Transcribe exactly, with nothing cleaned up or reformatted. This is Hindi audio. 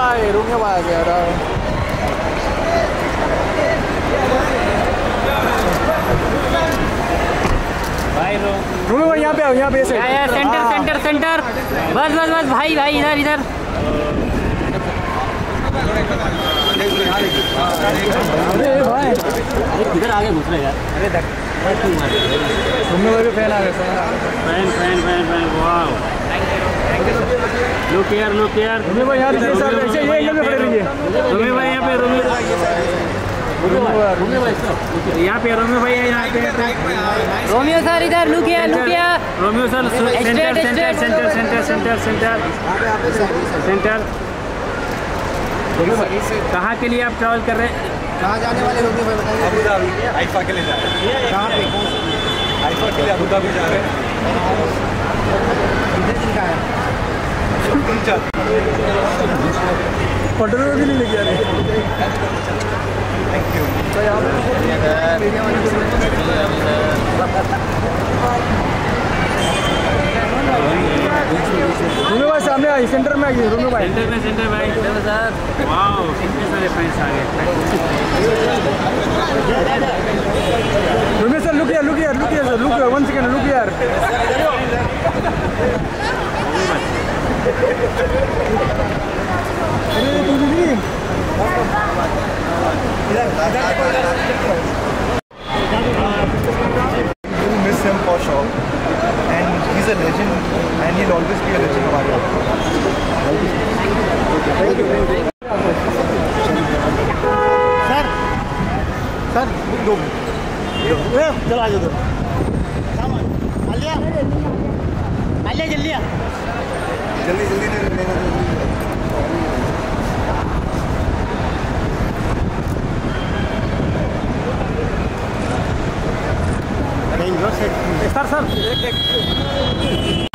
भाई रोमियो भाई आ गया था। भाई रोमियो भाई यहाँ पे आओ, यहाँ पे से यार सेंटर सेंटर सेंटर बस बस बस भाई भाई इधर इधर अरे भाई इधर आगे घुस रहे यार। अरे देख रोमियो भाई के फैन आ गए। Fan fan fan fan wow look यार लुक यार रोमियो भाई यहाँ पे सर ऐसे ये एंगल में खड़े रहिए। रोमियो भाई यहाँ पे रोमियो रोमियो भाई यहाँ पे रोमियो भाई यहाँ पे रोमियो सर इधर लुक यार लुक यार Romeo sir centre centre centre centre centre centre centre कहाँ के लिए आप ट्रैवल कर रहे हैं? कहाँ जाने वाले रोमियो भाई बताइए। अबू धाबी हाइफा के लिए जा रहे हैं। कहाँ पे कौन हाइफा के लिए अबू धाबी जा रहे हैं। पटरों भी नहीं लेके आ रहे। Thank you. रोमियो भाई सामने आई, सेंटर में आ गई रोमियो भाई। सेंटर में सेंटर भाई सर वाओ कितने सारे फैंस आ गए। रोमियो सर लुक यार लुक यार लुक यार sir look one second look यार। अरे तू भी We'll miss him for sure, and he's a legend, and he'll always be a legend of our life. Sir sir दो चलो आ जाओ। सामान आलिया आलिया जल्दी आ जल्दी जल्दी नहीं सर सर सर एक एक